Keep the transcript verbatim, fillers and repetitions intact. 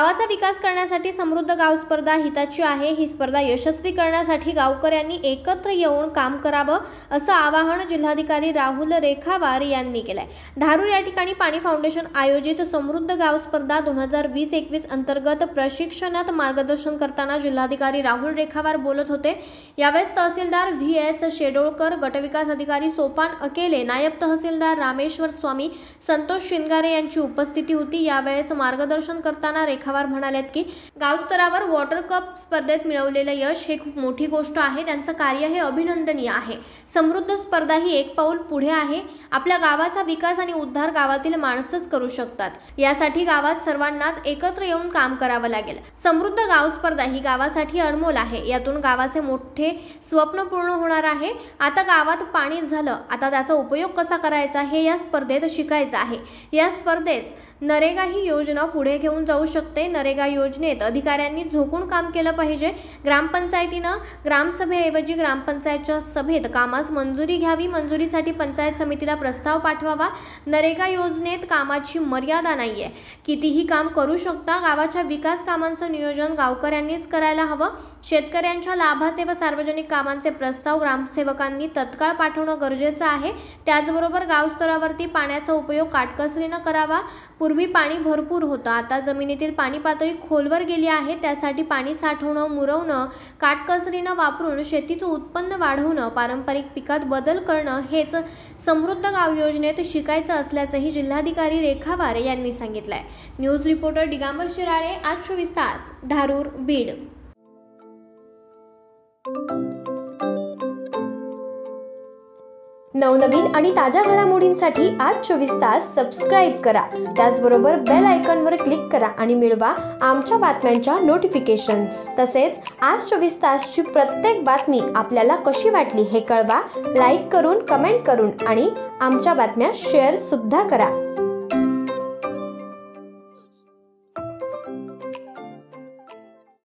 गावाचा विकास करण्यासाठी समृद्ध गाव स्पर्धा हिताची आहे। ही स्पर्धा यशस्वी करण्यासाठी गावकऱ्यांनी एकत्र येऊन काम करावं असं आवाहन जिल्हाधिकारी राहुल रेखावार यांनी केलंय। धारूर या ठिकाणी पाणी फाउंडेशन आयोजित समृद्ध गाव स्पर्धा दोन हजार वीस एकवीस अंतर्गत प्रशिक्षणात मार्गदर्शन करताना जिल्हाधिकारी राहुल रेखावार बोलत होते। यावेळेस तहसीलदार व्ही एस शेडोळकर, गटविकास अधिकारी सोपान अकेले, नायब तहसीलदार रामेश्वर स्वामी, संतोष शिंगारे यांची उपस्थिती होती। यावेळेस मार्गदर्शन करताना रेखावार म्हणालेत की गाव स्तरावर वॉटर कप स्पर्धेत मिळवलेलं यश हे खूप मोठी गोष्ट आहे। त्यांचं कार्य हे अभिनंदनीय आहे। समृद्ध स्पर्धा ही एक पाऊल पुढे आहे। आपल्या गावाचा विकास आणि उद्धार गावातील माणसंच करू शकतात। यासाठी गावात सर्वांनाच एकत्र येऊन काम करावं लागेल। समृद्ध गाव स्पर्धा ही गावासाठी अनमोल आहे। यातून गावाचे मोठे स्वप्न पूर्ण होणार आहे। आता गावात पाणी झालं, आता त्याचा उपयोग कसा करायचा हे या स्पर्धेत शिकायचं आहे। या स्पर्धेत नरेगा ही योजना पुढे घेऊन जाऊ शकते। नरेगा योजनेत अधिकाऱ्यांनी झोकून काम केलं पाहिजे। ग्रामपंचायतीनं ग्रामसभेऐवजी ग्रामपंचायतच्या सभेत कामास मंजुरी घ्यावी। मंजुरीसाठी पंचायत समितीला प्रस्ताव पाठवावा। नरेगा योजनेत कामाची मर्यादा नाहीये, कितीही काम करू शकता। गावाच्या विकास कामांचं नियोजन गावकऱ्यांनीच करायला हवं। शेतकऱ्यांच्या लाभाचे व सार्वजनिक कामांचे प्रस्ताव ग्रामसेवकांनी तत्काळ पाठवणं गरजेचं आहे। त्याचबरोबर गाव स्तरावरती पाण्याचा उपयोग काटकसरीनं करावा। पूर्वी पाणी भरपूर होतं, आता जमिनीतील पाणी पातळी खोलवर गेली आहे। त्यासाठी पाणी साठवणं, मुरवणं, काटकसरीनं वापरून शेतीचं उत्पन्न वाढवणं, पारंपरिक पिकात बदल करणं हेच समृद्ध गाव योजनेत शिकायचं असल्याचंही जिल्हाधिकारी रेखावार यांनी सांगितलंय। न्यूज रिपोर्टर दिगंबर शिराळे, आज चोवीस तास, धारूर, बीड। नवनवीन आणि ताज्या घडामोडींसाठी आज चोवीस तास सबस्क्राईब करा। त्याचबरोबर बेल आयकॉनवर क्लिक करा आणि मिळवा आमच्या बातम्यांच्या नोटिफिकेशन्स। तसेच आज चोवीस तासची प्रत्येक बातमी आपल्याला कशी वाटली हे कळवा। लाईक करून, कमेंट करून आणि आमच्या बातम्या शेअर सुद्धा करा।